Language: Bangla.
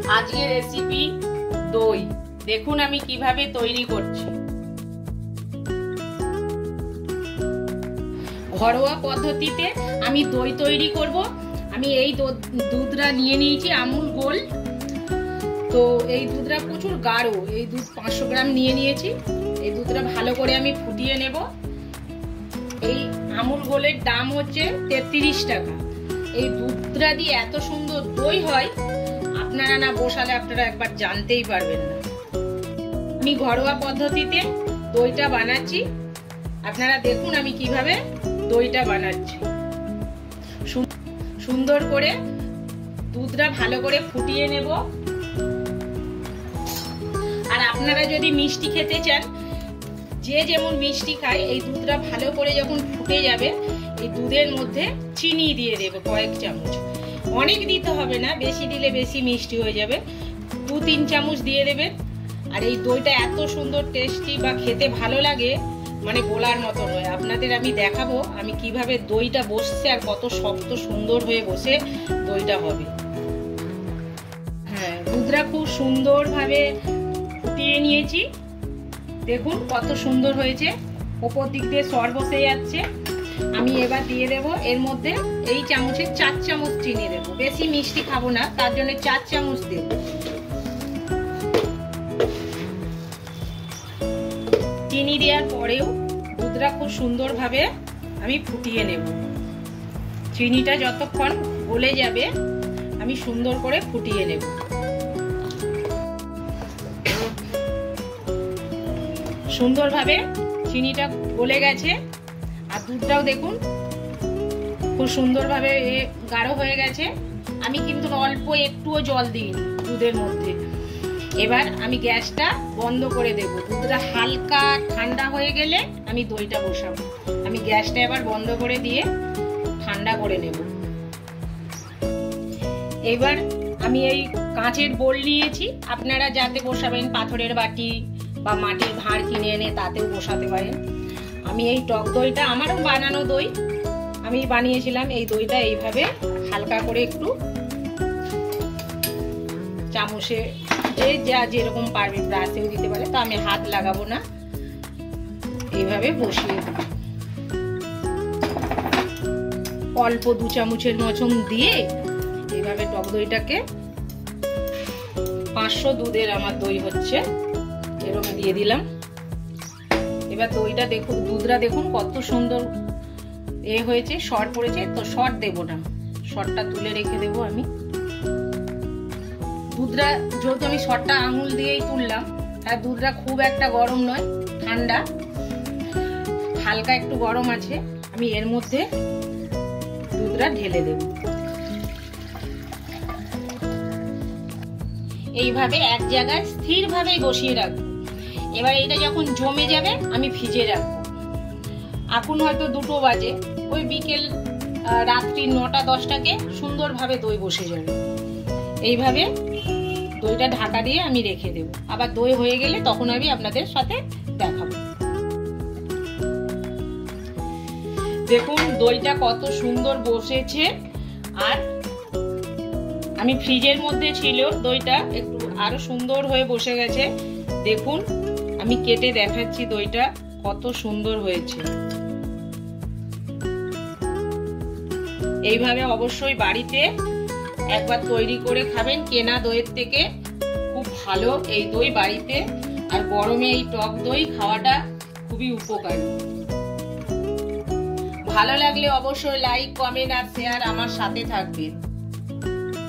আজকের রেসিপি দই। দেখুন আমি কিভাবে তৈরি করছি। ঘরোয়া পদ্ধতিতে আমি দই তৈরি করব। আমি এই দুধটা নিয়ে নিয়েছি আমুল গোল্ড। তো এই দুধটা প্রচুর গাঢ়, এই দুধ 500 গ্রাম নিয়ে নিয়েছি। এই দুধটা ভালো করে আমি ফুটিয়ে নেব। এই আমুল গোল্ডের দাম হচ্ছে 33 টাকা। এই দুধটা দিয়ে এত সুন্দর দই হয়, আপনারা না বসালে আপনারা একবার জানতেই পারবেন না। আমি ঘরোয়া পদ্ধতিতে দইটা বানাচ্ছি, আপনারা দেখুন আমি কিভাবে দইটা বানাচ্ছি। সুন্দর করে দুধটা ভালো করে ফুটিয়ে নেব। আর আপনারা যদি মিষ্টি খেতে চান, যে যেমন মিষ্টি খায়, এই দুধটা ভালো করে যখন ফুটে যাবে, এই দুধের মধ্যে চিনি দিয়ে দেবো কয়েক চামচ। অনেক দিতে হবে না, বেশি দিলে বেশি মিষ্টি হয়ে যাবে। 2-3 চামচ দিয়ে দেবেন। আর এই দইটা এত সুন্দর টেস্টি বা খেতে ভালো লাগে, মানে বলার মতো নয়। আপনাদের আমি দেখাবো আমি কিভাবে দইটা বসছে আর কত শক্ত সুন্দর হয়ে বসে দইটা হবে। হ্যাঁ, দুধটা খুব সুন্দরভাবে ফুটিয়ে নিয়েছি। দেখুন কত সুন্দর হয়েছে, ওপর দিক দিয়ে সর বসে যাচ্ছে। আমি এবার দিয়ে দেব এর মধ্যে এই চামচে 4 চামচ চিনি দেব। বেশি মিষ্টি খাবো না, তার জন্য 4 চামচ দেব। চিনি দেওয়ার পরেও দুধটা খুব সুন্দরভাবে আমি ফুটিয়ে নেব। চিনিটা যতক্ষণ গলে যাবে আমি সুন্দর করে ফুটিয়ে নেব। সুন্দরভাবে চিনিটা গলে গেছে। আর দুধটাও দেখুন খুব সুন্দরভাবে গাঢ় হয়ে গেছে। আমি কিন্তু অল্প একটুও জল দিইনি দুধের মধ্যে। এবার আমি গ্যাসটা বন্ধ করে দেব। দুধটা হালকা ঠান্ডা হয়ে গেলে আমি দইটা বসাবো। আমি গ্যাসটা এবার বন্ধ করে দিয়ে ঠান্ডা করে নেব। এবার আমি এই কাঁচের বোল নিয়েছি, আপনারা যাতে বসাবেন পাথরের বাটি বা মাটির ভাঁড় কিনে এনে তাতেও বসাতে পারেন। আমি এই টক দইটা, আমারও বানানো দই, আমি বানিয়েছিলাম। এই দইটা এইভাবে হালকা করে একটু চামচে, যে যা যেরকম পারবে, ব্রাশেও দিতে পারে, তো আমি হাত লাগাবো না। এইভাবে বসিয়ে দেব। অল্প 2 চামচের মতন দিয়ে এইভাবে টক দইটাকে, 500 দুধের আমার দই হচ্ছে, এরকম দিয়ে দিলাম। এবার দইটা দেখুন, দুধটা দেখুন কত সুন্দর হয়েছে, সর পড়েছে। তো সর দেব না, সরটা তুলে রেখে দেব আমি। দুধটা যেহেতু আমি সরটা আঙুল দিয়েই তুললাম, আর দুধটা খুব একটা গরম নয়, ঠান্ডা, হালকা একটু গরম আছে। আমি এর মধ্যে দুধটা ঢেলে দেব। এইভাবে এক জায়গায় স্থিরভাবেই বসিয়ে রাখবো। এবার এটা যখন জমে যাবে আমি ফ্রিজে রাখবো। এখন হয়তো 2টো বাজে, ওই বিকেল রাত্রি 9টা-10টাকে সুন্দরভাবে দই বসে যাবে। এইভাবে দইটা ঢাকা দিয়ে আমি রেখে দেব। আবার দই হয়ে গেলে তখন আমি আপনাদের সাথে দেখাবো। দেখুন দইটা কত সুন্দর বসেছে। আর আমি ফ্রিজের মধ্যে ছিল, দইটা একটু আরো সুন্দর হয়ে বসে গেছে। দেখুন আমি কেটে দেখাচ্ছি দইটা কত সুন্দর হয়েছে। এইভাবে অবশ্যই বাড়িতে একবার তৈরি করে খাবেন, কেনা দইয়ের থেকে খুব ভালো এই দই বাড়িতে। আর গরমে এই টক দই খাওয়াটা খুবই উপকারী। ভালো লাগলে অবশ্যই লাইক, কমেন্ট আর শেয়ার আমার সাথে থাকবেন।